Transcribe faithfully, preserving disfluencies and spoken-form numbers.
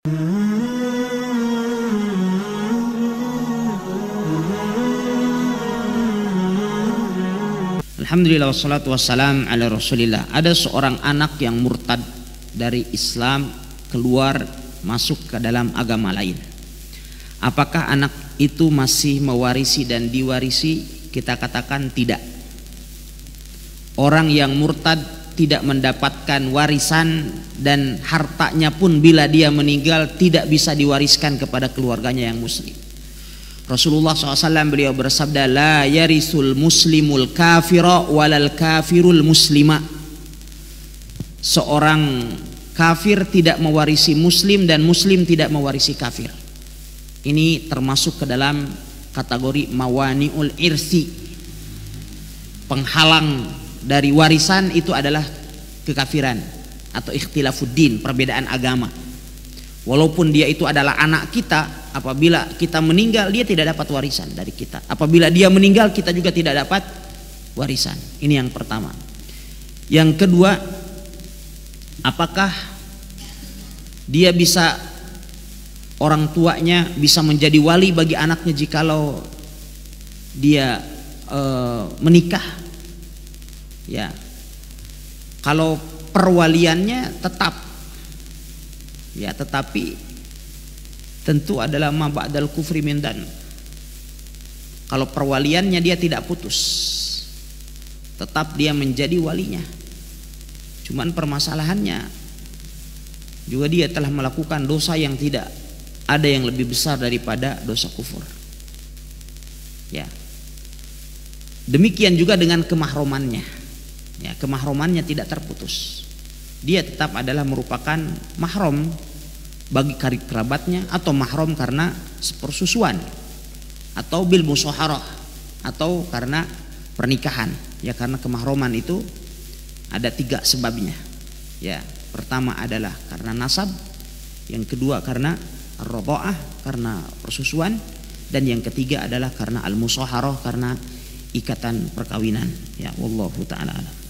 Alhamdulillah wassalatu wassalam ala rasulillah. Ada seorang anak yang murtad dari Islam, keluar masuk ke dalam agama lain. Apakah anak itu masih mewarisi dan diwarisi? Kita katakan tidak. Orang yang murtad tidak mendapatkan warisan, dan hartanya pun bila dia meninggal tidak bisa diwariskan kepada keluarganya yang muslim. Rasulullah shallallahu alaihi wasallam beliau bersabda, la yarisul muslimul kafira walal kafirul muslima. Seorang kafir tidak mewarisi muslim dan muslim tidak mewarisi kafir. Ini termasuk ke dalam kategori mawani'ul irsi. Penghalang dari warisan itu adalah kekafiran atau ikhtilafuddin, perbedaan agama. Walaupun dia itu adalah anak kita, apabila kita meninggal dia tidak dapat warisan dari kita. Apabila dia meninggal kita juga tidak dapat warisan. Ini yang pertama. Yang kedua, apakah dia bisa, orang tuanya bisa menjadi wali bagi anaknya jikalau dia e, menikah? Ya, kalau perwaliannya tetap, ya, tetapi tentu adalah ma ba'dal kufri min dan. Kalau perwaliannya dia tidak putus, tetap dia menjadi walinya. Cuman permasalahannya juga dia telah melakukan dosa yang tidak ada yang lebih besar daripada dosa kufur. Ya. Demikian juga dengan kemahromannya. Ya, kemahromannya tidak terputus. Dia tetap adalah merupakan mahram bagi karib kerabatnya, atau mahram karena sepersusuan, atau bil musaharah, atau karena pernikahan. Ya, karena kemahroman itu ada tiga sebabnya. Ya, pertama adalah karena nasab, yang kedua karena ar-radha'ah, karena persusuan, dan yang ketiga adalah karena al-musaharah, karena ikatan perkawinan. Ya, wallahu taala alam.